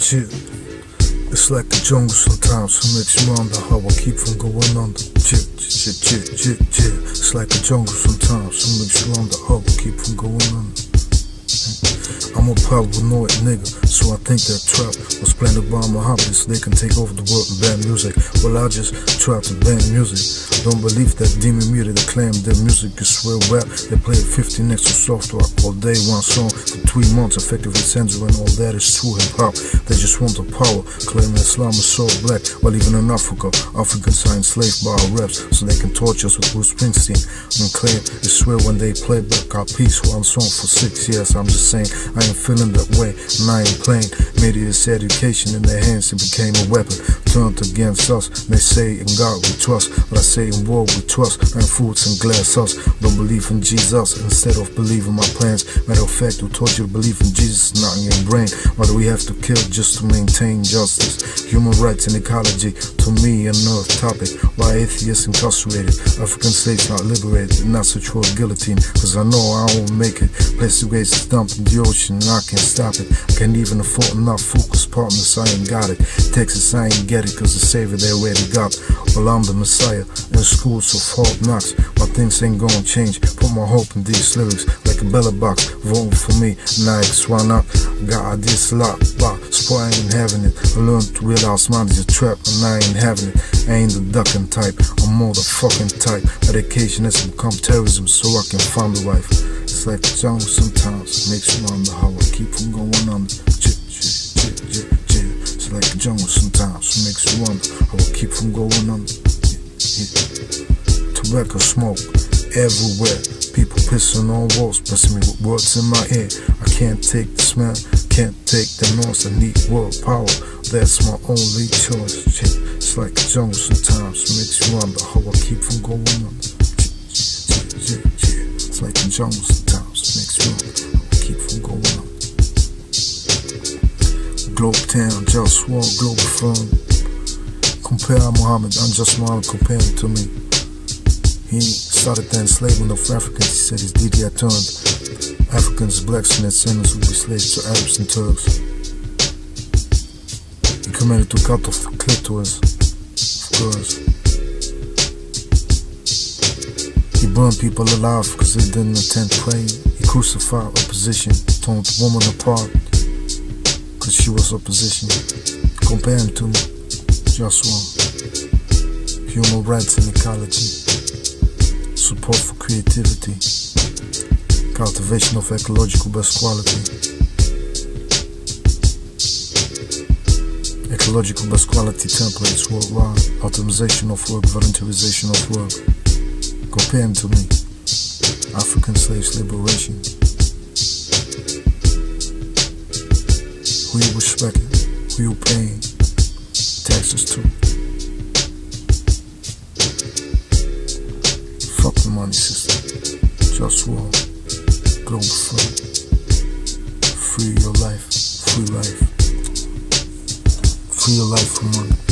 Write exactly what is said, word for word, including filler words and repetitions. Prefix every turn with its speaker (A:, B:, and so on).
A: Shit, it's like the jungle sometimes. It makes you wonder how I keep from going under. Shit, shit, shit, shit, shit. It's like the jungle sometimes. It makes you wonder how I keep from going under. I'm a paranoid nigga, so I think that trap was planted by my hobbies. They can take over the world and ban music. Well, I just try to ban music. Don't believe that demon media that claim their music is real rap. They play fifty next to software all day, one song for three months, effectively censoring all that is true hip hop. They just want the power, claiming Islam is so black, while even in Africa, Africans are enslaved by our raps, so they can torture us with Bruce Springsteen and claim it's real when they play back our piece one song for six years. I'm just saying, I ain't feeling that way, and I ain't playing. Media's education in their hands, it became a weapon turned against us. They say in God we trust, but I say in war we trust, and fruits and glass us. Don't believe in Jesus instead of believing my plans. Matter of fact, who told you to believe in Jesus, not in your brain? Why do we have to kill just to maintain justice? Human rights and ecology, to me, an earth topic. Why atheists incarcerated, African slaves not liberated, and not such for a guillotine? Cause I know I won't make it. Place the waste is dumped in the ocean, and I can't stop it. I can't even afford enough focus partners, I ain't got it. Texas, I ain't get it, cause the savior they already got. Well, I'm the messiah in schools of hard knocks. My things ain't gonna change. Put my hope in these lyrics like a bella box. Voting for me, Nikes, why not? Got ideas a lot, but sport I ain't having it. I learned to realize mine is a trap, and I ain't having it. I ain't the ducking type, I'm more the fucking type. Medication has become terrorism, so I can find the wife. It's like the jungle sometimes, makes you wonder how I keep from going under. J j j j j. It's like the jungle sometimes, makes you wonder how I keep from going under. Yeah, yeah. Tobacco smoke everywhere, people pissing on walls, pressing me with words in my ear. I can't take the smell, can't take the noise. I need world power, that's my only choice. Shit, it's like the jungle sometimes, makes you wonder how I keep from going under. It's like the jungle sometimes, makes you wonder how I keep from going under. Globalfirm, JustWar, Globalfirm. Compare Muhammad, I'm just Muhammad comparing to me. He started the enslavement of Africans. He said his D D I turned Africans, blacks, and their descendants would be slaves to Arabs and Turks. He commanded to cut off the clitoris of girls. He burned people alive because they didn't attend praying. He crucified opposition, torn the woman apart because she was opposition. Compare him to me, JustWar. Human rights and ecology. Support for creativity, cultivation of ecological best quality, ecological best quality templates worldwide, optimization of work, voluntarization of work. Compare him to me, African slaves liberation. Who you respecting, who you paying taxes to. Fuck the money system. JustWar, Globalfirm. Free your life, free life. Free your life from money.